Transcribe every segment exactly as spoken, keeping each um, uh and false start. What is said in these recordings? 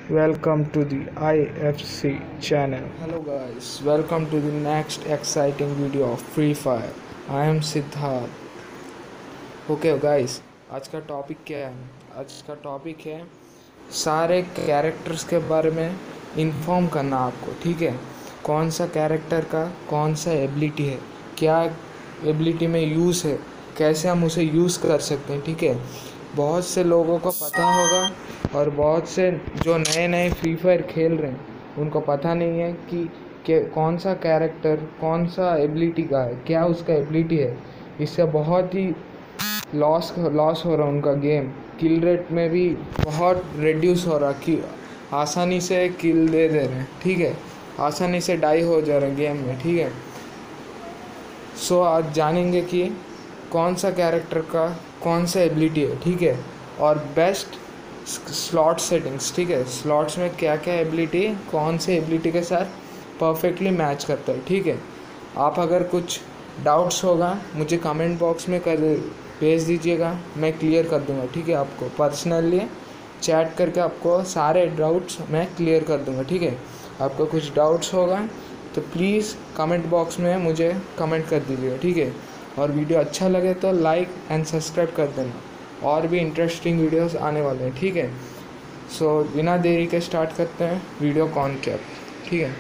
Welcome to the I F C channel. Hello guys, welcome to the next exciting video of Free Fire. I am Siddharth. Okay guys, आज का topic क्या है? आज का topic है सारे characters के बारे में इन्फॉर्म करना आपको, ठीक है? कौन सा कैरेक्टर का कौन सा एबिलिटी है, क्या एबिलिटी में यूज़ है, कैसे हम उसे यूज़ कर सकते हैं, ठीक है? बहुत से लोगों को पता होगा और बहुत से जो नए नए फ्री फायर खेल रहे हैं उनको पता नहीं है कि, कि कौन सा कैरेक्टर कौन सा एबिलिटी का है, क्या उसका एबिलिटी है। इससे बहुत ही लॉस लॉस हो रहा है उनका गेम, किल रेट में भी बहुत रिड्यूस हो रहा कि आसानी से किल दे दे रहे हैं, ठीक है? आसानी से डाई हो जा रहे हैं गेम में, ठीक है? सो आज जानेंगे कि कौन सा कैरेक्टर का कौन सा एबिलिटी है, ठीक है? और बेस्ट स्लॉट सेटिंग्स, ठीक है? स्लॉट्स में क्या क्या एबिलिटी कौन से एबिलिटी के साथ परफेक्टली मैच करता है, ठीक है? आप अगर कुछ डाउट्स होगा मुझे कमेंट बॉक्स में कर भेज दीजिएगा, मैं क्लियर कर दूंगा, ठीक है? आपको पर्सनली चैट करके आपको सारे डाउट्स मैं क्लियर कर दूंगा, ठीक है? आपको कुछ डाउट्स होगा तो प्लीज़ कमेंट बॉक्स में मुझे कमेंट कर दीजिएगा, ठीक है? और वीडियो अच्छा लगे तो लाइक एंड सब्सक्राइब कर देना, और भी इंटरेस्टिंग वीडियोस आने वाले हैं, ठीक है? सो so, बिना देरी के स्टार्ट करते हैं वीडियो कौन क्या, ठीक है?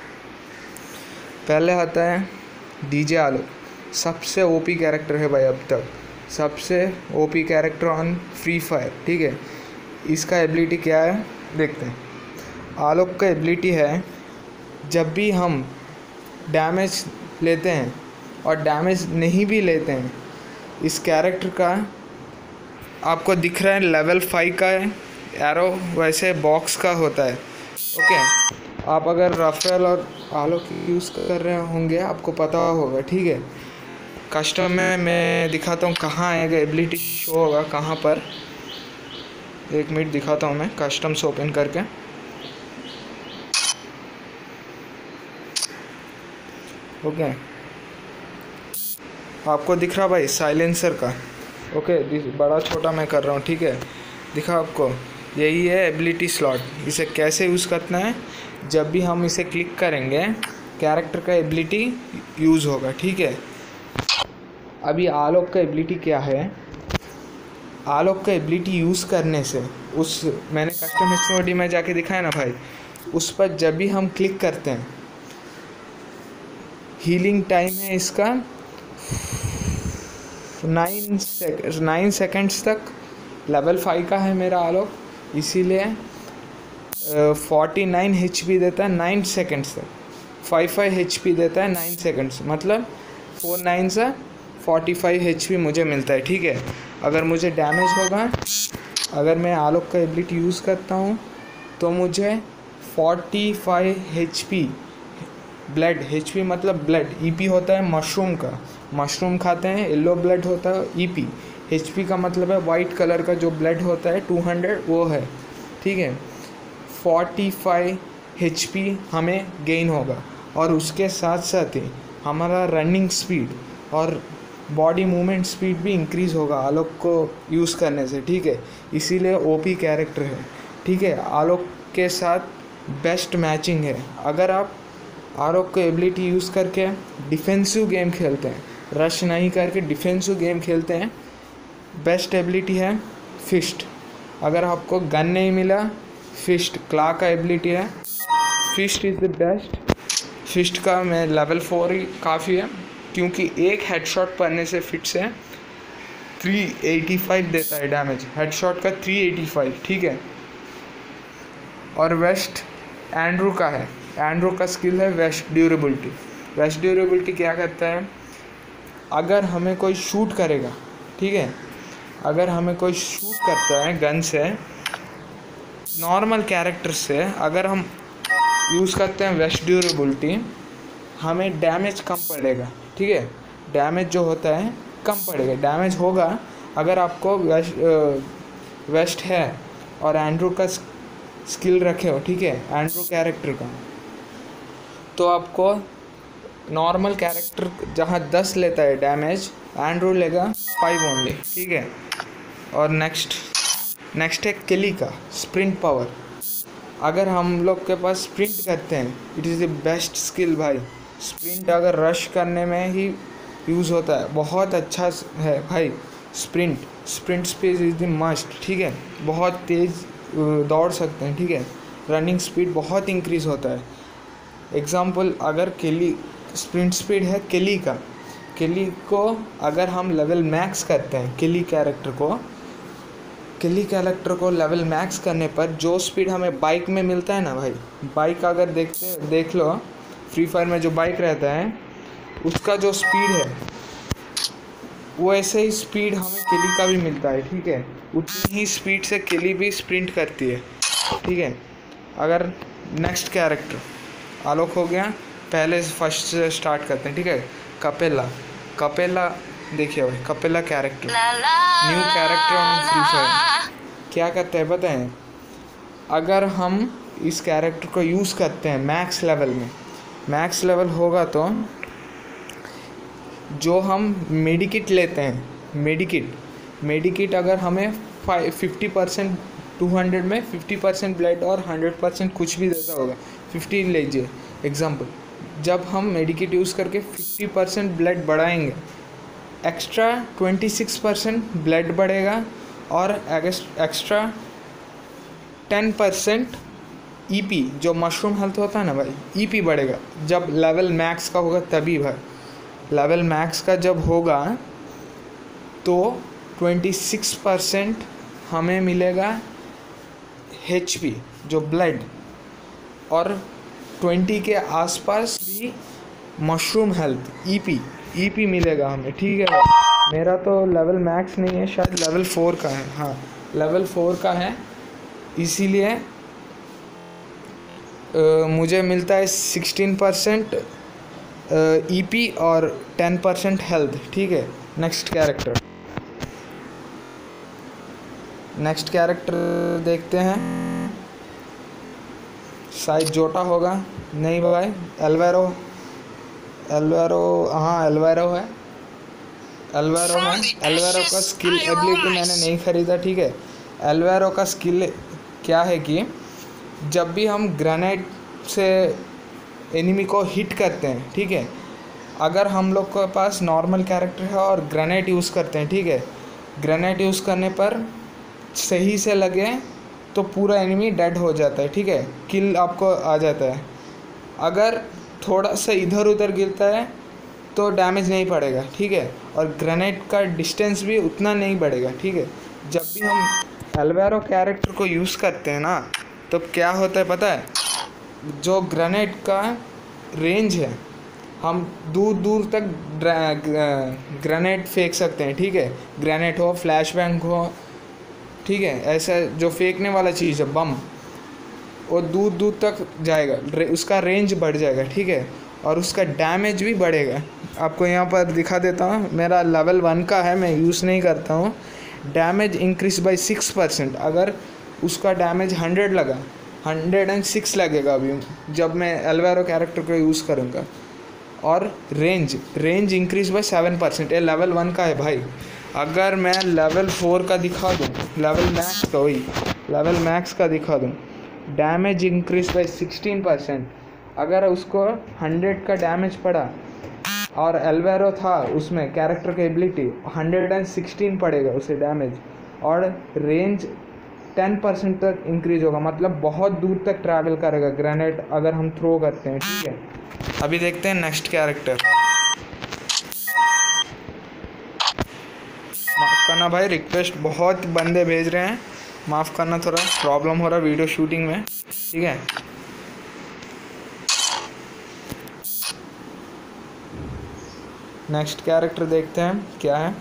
पहले आता है डीजे आलोक, सबसे ओपी कैरेक्टर है भाई, अब तक सबसे OP character on Free Fire, ठीक है? इसका एबिलिटी क्या है देखते हैं। आलोक का एबिलिटी है, जब भी हम डैमेज लेते हैं और डैमेज नहीं भी लेते हैं, इस कैरेक्टर का आपको दिख रहा है लेवल फाइव का है एरो, वैसे बॉक्स का होता है, ओके? आप अगर राफेल और आलोक यूज़ कर रहे होंगे आपको पता होगा, ठीक है? कस्टम में मैं दिखाता हूँ कहाँ आएगा एबिलिटी शो होगा, कहाँ पर, एक मिनट दिखाता हूँ मैं कस्टम्स ओपन करके। ओके, आपको दिख रहा भाई साइलेंसर का, ओके? बड़ा छोटा मैं कर रहा हूँ, ठीक है? दिखा आपको, यही है एबिलिटी स्लॉट। इसे कैसे यूज़ करना है, जब भी हम इसे क्लिक करेंगे कैरेक्टर का एबिलिटी यूज़ होगा, ठीक है? अभी आलोक का एबिलिटी क्या है, आलोक का एबिलिटी यूज़ करने से उस मैंने कस्टम एचओडी में जाके दिखाया ना भाई, उस पर जब भी हम क्लिक करते हैं हीलिंग टाइम है इसका नाइन सेक नाइन सेकेंड्स तक। लेवल फाइव का है मेरा आलोक, इसीलिए फोर्टी नाइन एच पी देता है नाइन सेकेंड्स तक, फाइव फाइव एच पी देता है नाइन सेकेंड्स, मतलब फोर नाइन से फोर्टी फाइव एच पी मुझे मिलता है, ठीक है? अगर मुझे डैमेज होगा, अगर मैं आलोक का एबिलिटी यूज़ करता हूँ तो मुझे forty five H P blood, H P मतलब ब्लड, ई पी होता है मशरूम का, मशरूम खाते हैं येलो ब्लड होता है ई पी, एच पी का मतलब है वाइट कलर का जो ब्लड होता है टू हंड्रेड, वो है, ठीक है? फोर्टी फाइव एच पी हमें गेन होगा, और उसके साथ साथ ही हमारा रनिंग स्पीड और बॉडी मूवमेंट स्पीड भी इंक्रीज़ होगा आलोक को यूज़ करने से, ठीक है? इसीलिए ओपी कैरेक्टर है, ठीक है? आलोक के साथ बेस्ट मैचिंग है। अगर आप आलोक को एबिलिटी यूज़ करके डिफेंसिव गेम खेलते हैं, रश नहीं करके डिफेंसिव गेम खेलते हैं, बेस्ट एबिलिटी है फिस्ट। अगर आपको गन नहीं मिला, फिस्ट क्ला का एबिलिटी है, fist is the best. Fist का मैं लेवल फोर ही काफ़ी है, क्योंकि एक हेडशॉट पड़ने से फिट से थ्री एटी फाइव देता है डैमेज, हेडशॉट का थ्री एटी फाइव, ठीक है? और वेस्ट एंड्रू का है, एंड्रू का स्किल है वेस्ट ड्यूरेबिलिटी। वेस्ट ड्यूरेबिलिटी क्या करता है, अगर हमें कोई शूट करेगा, ठीक है? अगर हमें कोई शूट करता है गन से, नॉर्मल कैरेक्टर से अगर हम यूज़ करते हैं वेस्ट ड्यूरेबिलिटी, हमें डैमेज कम पड़ेगा, ठीक है? डैमेज जो होता है कम पड़ेगा, डैमेज होगा। अगर आपको वेस्ट वेस्ट है और एंड्रू का स्किल रखे हो, ठीक है, एंड्रू कैरेक्टर का, तो आपको नॉर्मल कैरेक्टर जहाँ दस लेता है डैमेज, एंड्रू लेगा फाइव ओनली, ठीक है? और नेक्स्ट नेक्स्ट है किली का स्प्रिंट पावर। अगर हम लोग के पास स्प्रिंट करते हैं, it is the best skill भाई। स्प्रिंट अगर रश करने में ही यूज़ होता है, बहुत अच्छा है भाई sprint. Sprint speed is the must, ठीक है। बहुत तेज़ दौड़ सकते हैं, ठीक है। रनिंग स्पीड बहुत इंक्रीज़ होता है। एग्ज़ाम्पल, अगर केली स्प्रिंट स्पीड है केली का, केली को अगर हम लेवल मैक्स करते हैं, केली कैरेक्टर को केली कैरेक्टर को लेवल मैक्स करने पर जो स्पीड हमें बाइक में मिलता है ना भाई, बाइक अगर देखते देख लो फ्री फायर में जो बाइक रहता है उसका जो स्पीड है वो ऐसे ही स्पीड हमें केली का भी मिलता है, ठीक है। उतनी ही स्पीड से केली भी स्प्रिंट करती है, ठीक है। अगर नेक्स्ट कैरेक्टर आलोक हो गया, पहले फर्स्ट से स्टार्ट करते हैं, ठीक है। कपेला कपेला देखिए भाई, Kapella character new character on Free Fire क्या करते हैं पता है? अगर हम इस कैरेक्टर को यूज़ करते हैं मैक्स लेवल में, मैक्स लेवल होगा तो जो हम मेडिकिट लेते हैं, मेडिकिट मेडिकिट अगर हमें five fifty percent two hundred में फिफ्टी परसेंट ब्लड और हंड्रेड परसेंट कुछ भी देता होगा, फिफ्टी लीजिए एग्जांपल। जब हम मेडिकिट यूज़ करके फिफ्टी परसेंट ब्लड बढ़ाएंगे, extra twenty six percent blood बढ़ेगा और extra ten percent E P, जो मशरूम हेल्थ होता है ना भाई, ई पी बढ़ेगा। जब लेवल मैक्स का होगा तभी भाई, लेवल मैक्स का जब होगा तो ट्वेंटी सिक्स परसेंट हमें मिलेगा एच पी जो ब्लड, और ट्वेंटी के आसपास भी mushroom health E P E P मिलेगा हमें, ठीक है भाई। मेरा तो लेवल मैक्स नहीं है, शायद लेवल फोर का है, हाँ लेवल फोर का है, इसीलिए मुझे मिलता है सिक्सटीन परसेंट ई पी और टेन परसेंट हेल्थ, ठीक है। नेक्स्ट कैरेक्टर नेक्स्ट कैरेक्टर देखते हैं, शायद जोटा होगा, नहीं भाई एल्वेरो एल्वेरो हाँ एल्वेरो है एल्वेरो है एल्वेरो का स्किल एबिलिटी मैंने नहीं ख़रीदा, ठीक है। एल्वेरो का स्किल क्या है कि जब भी हम ग्रेनेड से एनिमी को हिट करते हैं, ठीक है, अगर हम लोग के पास नॉर्मल कैरेक्टर है और ग्रेनेड यूज़ करते हैं, ठीक है, ग्रेनेड यूज़ करने पर सही से लगे तो पूरा एनिमी डेड हो जाता है, ठीक है, किल आपको आ जाता है। अगर थोड़ा सा इधर उधर गिरता है तो डैमेज नहीं पड़ेगा, ठीक है, और ग्रेनेड का डिस्टेंस भी उतना नहीं बढ़ेगा, ठीक है। जब भी हम एल्वेरो कैरेक्टर को यूज़ करते हैं ना, तो क्या होता है पता है? जो ग्रेनेड का रेंज है, हम दूर दूर तक ग्रेनेड फेंक सकते हैं, ठीक है। ग्रेनेड हो, फ्लैश बैंग हो, ठीक है, ऐसा जो फेंकने वाला चीज़ है बम, वो दूर दूर तक जाएगा, उसका रेंज बढ़ जाएगा, ठीक है, और उसका डैमेज भी बढ़ेगा। आपको यहाँ पर दिखा देता हूँ, मेरा लेवल वन का है, मैं यूज़ नहीं करता हूँ। Damage increase by six percent, अगर उसका डैमेज हंड्रेड लगा, हंड्रेड एंड सिक्स लगेगा अभी जब मैं एल्वेरो कैरेक्टर को यूज़ करूँगा। और range range increase by seven percent, ये लेवल वन का है भाई। अगर मैं लेवल फोर का दिखा दूँ, लेवल मैक्स का, वही लेवल मैक्स का दिखा दूँ, damage increase by sixteen percent. अगर उसको हंड्रेड का डैमेज पड़ा और एल्वेरो था उसमें कैरेक्टर की एबिलिटी, हंड्रेड एंड सिक्सटीन पड़ेगा उसे डैमेज, और रेंज टेन परसेंट तक इंक्रीज होगा, मतलब बहुत दूर तक ट्रैवल करेगा ग्रेनेड अगर हम थ्रो करते हैं, ठीक है। अभी देखते हैं नेक्स्ट कैरेक्टर। माफ़ करना भाई, रिक्वेस्ट बहुत बंदे भेज रहे हैं, माफ़ करना, थोड़ा प्रॉब्लम हो रहा है वीडियो शूटिंग में, ठीक है। नेक्स्ट कैरेक्टर देखते हैं क्या है।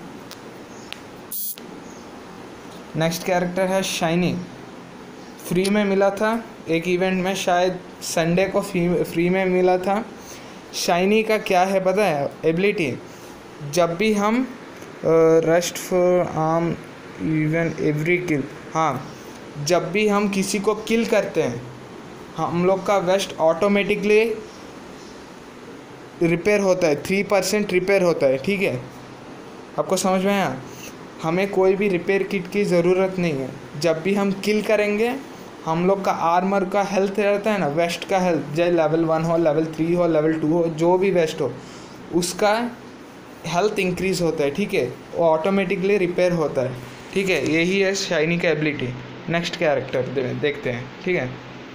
नेक्स्ट कैरेक्टर है शाइनी, फ्री में मिला था एक इवेंट में, शायद संडे को फ्री में मिला था। शाइनी का क्या है पता है एबिलिटी? जब भी हम rust for arm even every kill, हाँ जब भी हम किसी को किल करते हैं, हम लोग का वेस्ट ऑटोमेटिकली रिपेयर होता है, थ्री परसेंट रिपेयर होता है, ठीक है। आपको समझ में आया? हमें कोई भी रिपेयर किट की ज़रूरत नहीं है। जब भी हम किल करेंगे हम लोग का आर्मर का हेल्थ रहता है ना, वेस्ट का हेल्थ, चाहे लेवल वन हो, लेवल थ्री हो, लेवल टू हो, जो भी वेस्ट हो, उसका हेल्थ इंक्रीज होता है, ठीक है, वो ऑटोमेटिकली रिपेयर होता है, ठीक है। यही है शाइनी का एबिलिटी। नेक्स्ट कैरेक्टर दे, देखते हैं, ठीक है।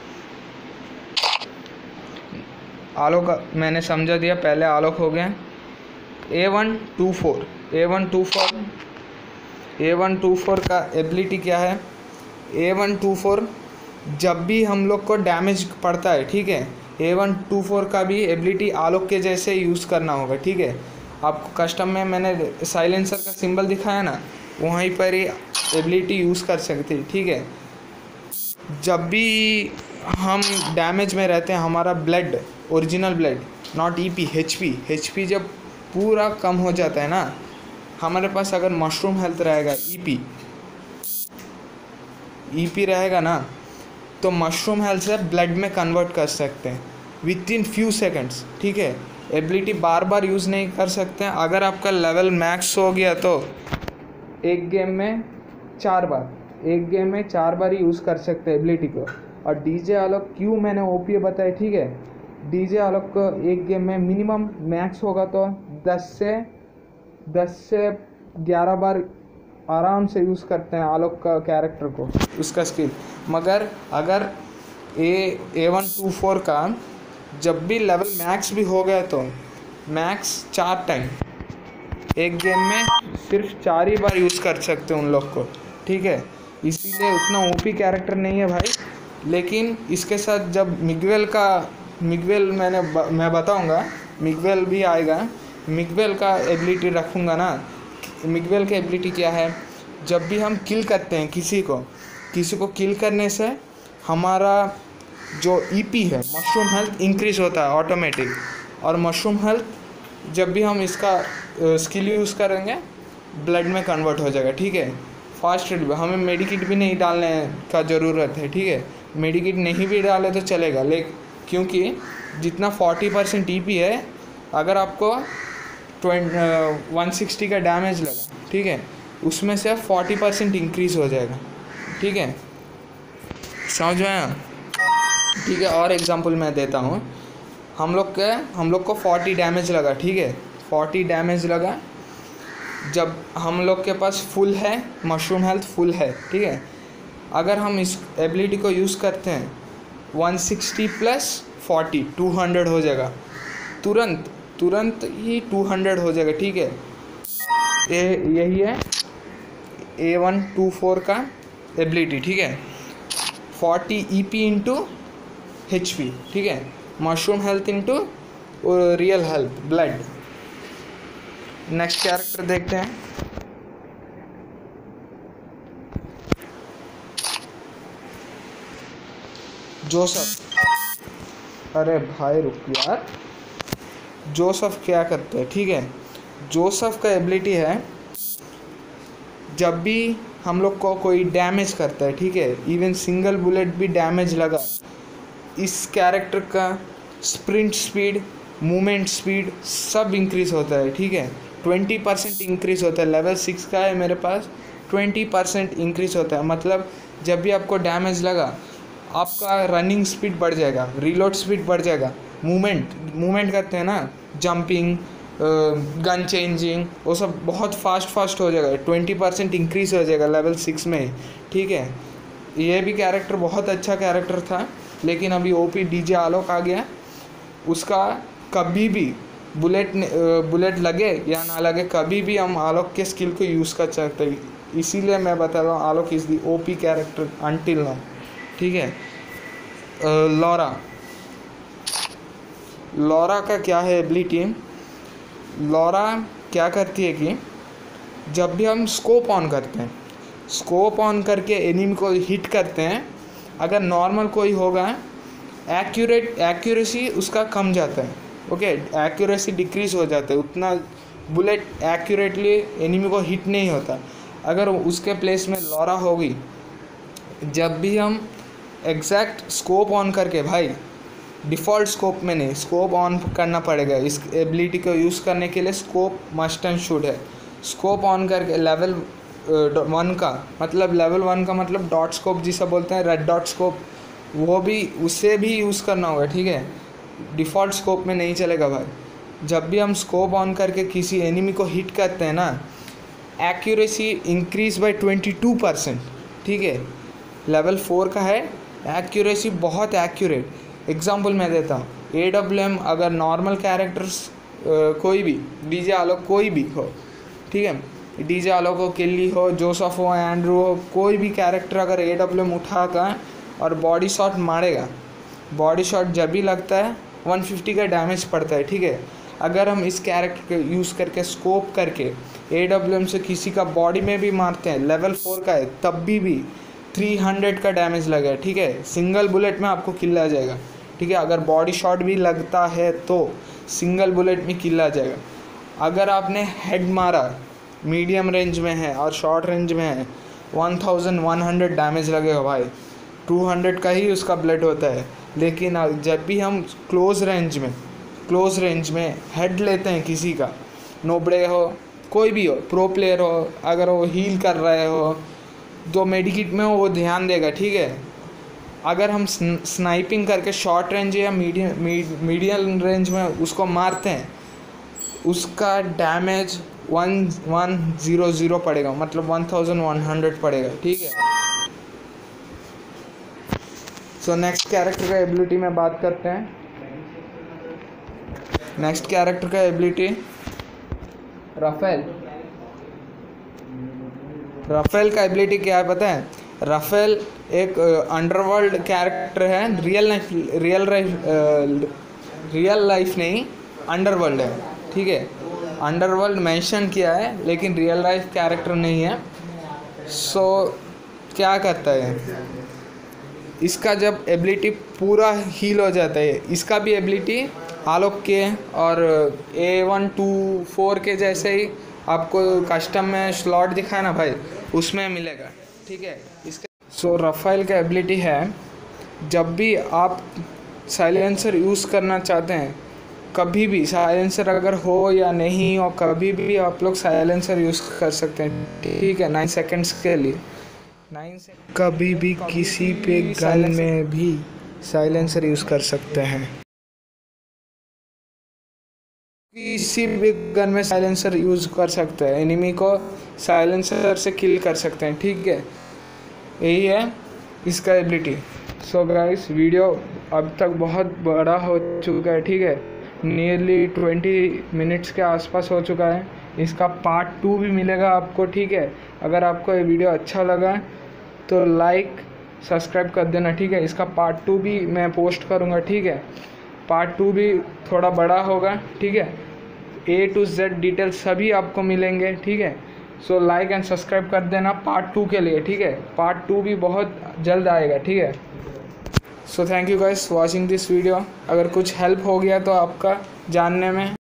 आलोक मैंने समझा दिया, पहले आलोक हो गया। A one two four A one two four A one two four का एबिलिटी क्या है? ए वन टू फोर जब भी हम लोग को डैमेज पड़ता है, ठीक है, ए वन टू फोर का भी एबिलिटी आलोक के जैसे यूज़ करना होगा, ठीक है। आपको कस्टम में मैंने साइलेंसर का सिंबल दिखाया ना, वहीं पर ही एबिलिटी यूज़ कर सकते हैं, ठीक है। जब भी हम डैमेज में रहते हैं, हमारा blood, original blood, not EP, HP HP जब पूरा कम हो जाता है ना, हमारे पास अगर मशरूम हेल्थ रहेगा, ईपी ईपी रहेगा ना, तो मशरूम हेल्थ से ब्लड में कन्वर्ट कर सकते हैं विद इन फ्यू सेकंड्स, ठीक है। एबिलिटी बार बार यूज़ नहीं कर सकते हैं। अगर आपका लेवल मैक्स हो गया तो एक गेम में चार बार एक गेम में चार बार ही यूज़ कर सकते हैं एबिलिटी को। और डीजे आलोक क्यों मैंने ओपी बताया, ठीक है। डीजे आलोक को एक गेम में मिनिमम मैक्स होगा तो दस से दस से ग्यारह बार आराम से यूज़ करते हैं आलोक का कैरेक्टर को, उसका स्किल। मगर अगर A A one two four का जब भी लेवल मैक्स भी हो गया तो मैक्स चार टाइम एक गेम में सिर्फ चार ही बार यूज़ कर सकते हैं उन लोग को, ठीक है। इसीलिए उतना ओपी कैरेक्टर नहीं है भाई। लेकिन इसके साथ जब मिगवेल का मिगवेल मैंने ब, मैं बताऊंगा, मिगवेल भी आएगा, मिगवेल का एबिलिटी रखूँगा ना। मिगवेल की एबिलिटी क्या है? जब भी हम किल करते हैं किसी को किसी को किल करने से हमारा जो ईपी है, मशरूम हेल्थ, इंक्रीज़ होता है ऑटोमेटिक। और मशरूम हेल्थ जब भी हम इसका स्किल यूज़ करेंगे ब्लड में कन्वर्ट हो जाएगा, ठीक है। फास्ट रीड, हमें मेडिकिट भी नहीं डालने का ज़रूरत है, ठीक है। मेडिकिट नहीं भी डाले तो चलेगा, लेकिन क्योंकि जितना फोर्टी परसेंट ई पी है, अगर आपको ट्वेंट वन सिक्सटी का डैमेज लगा, ठीक है, उसमें से फोर्टी परसेंट इंक्रीज़ हो जाएगा, ठीक है। समझ में आया? ठीक है। और एग्जांपल मैं देता हूँ। हम लोग के हम लोग को फोर्टी डैमेज लगा, ठीक है, फोर्टी डैमेज लगा। जब हम लोग के पास फुल है, मशरूम हेल्थ फुल है, ठीक है। अगर हम इस एबिलिटी को यूज़ करते हैं, one sixty plus forty, two hundred हो जाएगा, तुरंत तुरंत ही टू हंड्रेड हो जाएगा, ठीक है। ये यही है ए वन टू फोर का एबिलिटी, ठीक है। Forty E P into H P, ठीक है, mushroom health into real health, blood. Next character देखते हैं। जोसेफ। अरे भाई रुक यार, जोसेफ क्या करते हैं, ठीक है। जोसेफ का एबिलिटी है, जब भी हम लोग को कोई डैमेज करता है, ठीक है, इवन सिंगल बुलेट भी डैमेज लगा, इस कैरेक्टर का स्प्रिंट स्पीड, मूवमेंट स्पीड सब इंक्रीज़ होता है, ठीक है। ट्वेंटी परसेंट इंक्रीज़ होता है। लेवल सिक्स का है मेरे पास, ट्वेंटी परसेंट इंक्रीज़ होता है। मतलब जब भी आपको डैमेज लगा, आपका रनिंग स्पीड बढ़ जाएगा, रीलोड स्पीड बढ़ जाएगा, मूवमेंट मूवमेंट करते हैं ना, जंपिंग, गन चेंजिंग, वो सब बहुत फास्ट फास्ट हो जाएगा। ट्वेंटी परसेंट इंक्रीज़ हो जाएगा लेवल सिक्स में, ठीक है। ये भी कैरेक्टर बहुत अच्छा कैरेक्टर था, लेकिन अभी ओपी डीजे आलोक आ गया। उसका कभी भी बुलेट बुलेट लगे या ना लगे, कभी भी हम आलोक के स्किल को यूज़ कर सकते हैं। इसीलिए मैं बता रहा हूँ Alok is the OP character until now, ठीक है। लॉरा लॉरा का क्या है एबिलिटी? लॉरा क्या करती है कि जब भी हम स्कोप ऑन करते हैं, स्कोप ऑन करके एनिमी को हिट करते हैं, अगर नॉर्मल कोई होगा, एक्यूरेट एक्यूरेसी उसका कम जाता है, ओके, एक्यूरेसी डिक्रीज़ हो जाता है, उतना बुलेट एक्यूरेटली एनिमी को हिट नहीं होता। अगर उसके प्लेस में लॉरा होगी, जब भी हम एग्जैक्ट स्कोप ऑन करके, भाई डिफ़ॉल्ट स्कोप में नहीं, स्कोप ऑन करना पड़ेगा। इस एबिलिटी को यूज़ करने के लिए स्कोप मस्ट एंड शुड है। स्कोप ऑन करके लेवल वन का मतलब लेवल वन का मतलब डॉट स्कोप जिसे बोलते हैं, रेड डॉट स्कोप, वो भी उससे भी यूज़ करना होगा, ठीक है। डिफ़ॉल्ट स्कोप में नहीं चलेगा भाई। जब भी हम स्कोप ऑन करके किसी एनिमी को हिट करते हैं ना, accuracy increase by twenty two percent, ठीक है। लेवल फोर का है, एक्यूरेसी बहुत एक्यूरेट। एग्जांपल मैं देता हूँ, ए डब्ल्यू एम अगर नॉर्मल कैरेक्टर्स कोई भी, डीजे आलोक कोई भी हो, ठीक है, डीजे आलोक हो, किल्ली हो, जोसेफ हो, एंड्रू हो, कोई भी कैरेक्टर अगर ए डब्ल्यू एम उठा कर और बॉडी शॉट मारेगा, बॉडी शॉट जब भी लगता है वन फिफ्टी का डैमेज पड़ता है, ठीक है। अगर हम इस कैरेक्टर को यूज़ करके स्कोप करके ए डब्ल्यू एम से किसी का बॉडी में भी मारते हैं, लेवल फोर का है, तब भी भी थ्री हंड्रेड का डैमेज लगेगा, ठीक है। सिंगल बुलेट में आपको किल आ जाएगा, ठीक है। अगर बॉडी शॉट भी लगता है तो सिंगल बुलेट में किल आ जाएगा। अगर आपने हेड मारा, मीडियम रेंज में है और शॉर्ट रेंज में है, one thousand one hundred damage लगेगा भाई, टू हंड्रेड का ही उसका ब्लड होता है। लेकिन जब भी हम क्लोज रेंज में क्लोज रेंज में हेड लेते हैं किसी का, नोबड़े हो, कोई भी हो, प्रो प्लेयर हो, अगर वो हील कर रहे हो तो मेडिकिट में वो ध्यान देगा, ठीक है। अगर हम स्नाइपिंग करके शॉर्ट रेंज या मीडियम मीडियम रेंज में उसको मारते हैं, उसका damage one one zero zero पड़ेगा, मतलब वन थाउजेंड वन हंड्रेड पड़ेगा, ठीक है। सो नेक्स्ट कैरेक्टर का एबिलिटी में बात करते हैं। नेक्स्ट कैरेक्टर का एबिलिटी राफेल। राफेल का एबिलिटी क्या है पता है? राफेल एक अंडरवर्ल्ड कैरेक्टर है, real life real life real life नहीं, अंडरवर्ल्ड है, ठीक है। अंडरवर्ल्ड मेंशन किया है लेकिन रियल लाइफ कैरेक्टर नहीं है। सो so, क्या करता है, इसका जब एबिलिटी पूरा हील हो जाता है, इसका भी एबिलिटी आलोक के और ए वन टू फोर के जैसे ही आपको कस्टम में स्लॉट दिखाए ना भाई, उसमें मिलेगा, ठीक है। इसका सो राफेल का एबिलिटी है, जब भी आप साइलेंसर यूज़ करना चाहते हैं, कभी भी साइलेंसर अगर हो या नहीं हो, कभी भी आप लोग साइलेंसर यूज़ कर सकते हैं, ठीक है। नाइन सेकेंड्स के लिए नाइन से कभी भी किसी पे गन में भी साइलेंसर यूज़ कर सकते हैं, किसी भी गन में साइलेंसर यूज़ कर सकते हैं, एनिमी को साइलेंसर से किल कर सकते हैं, ठीक है। यही है इसका एबिलिटी। सो गाइस, वीडियो अब तक बहुत बड़ा हो चुका है, ठीक है, नियरली ट्वेंटी मिनट्स के आसपास हो चुका है। इसका पार्ट टू भी मिलेगा आपको, ठीक है। अगर आपको ये वीडियो अच्छा लगा तो लाइक सब्सक्राइब कर देना, ठीक है। इसका पार्ट टू भी मैं पोस्ट करूँगा, ठीक है। पार्ट टू भी थोड़ा बड़ा होगा, ठीक है। ए टू जेड डिटेल सभी आपको मिलेंगे, ठीक है। सो लाइक एंड सब्सक्राइब कर देना पार्ट टू के लिए, ठीक है। पार्ट टू भी बहुत जल्द आएगा, ठीक है। So thank you guys watching this video. अगर कुछ हेल्प हो गया तो आपका जानने में